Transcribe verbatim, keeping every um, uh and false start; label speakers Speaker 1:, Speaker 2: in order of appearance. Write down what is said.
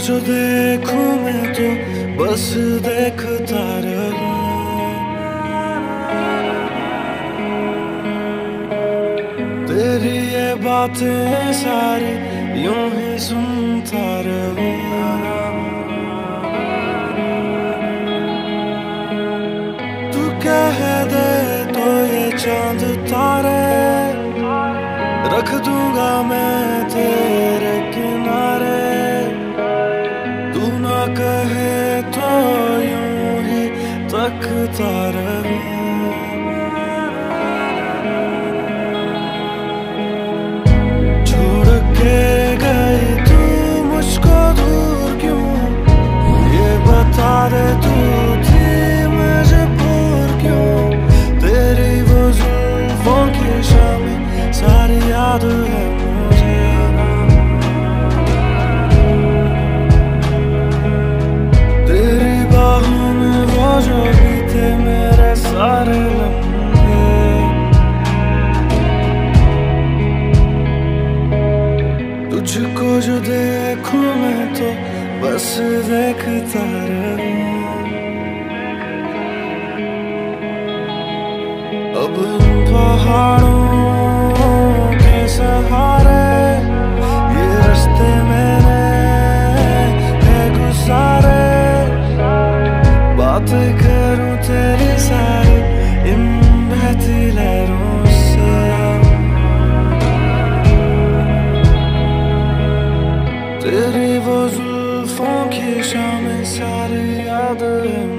Speaker 1: जो देखूं मैं तो बस देखता रहूं। तेरी ये बातें सारी यूं ही सुनता रहूं। तू कह दे तो ये चांद तारे रख दूंगा मैं तेरे किनारे। तू ना कहे तो यूं ही तकता रहूं। छोड़ के गई तू मुझको दूर क्यों, ये बता दे तू थी मजबूर क्यों। तेरी वो जुल्फों की शामें सारी याद है मुझे। तेरी बाहों में वो जो बीते मेरे सारे लम्हे। तुझको जो देखूं मैं तो बस देखता रहूं। अब इन पहाड़ों सहारे ये रास्ते मैंने है गुजारे। बात करूं तेरी सारी इन बहती लहरों से। तेरी वो जुल्फों की शामें सारी याद है।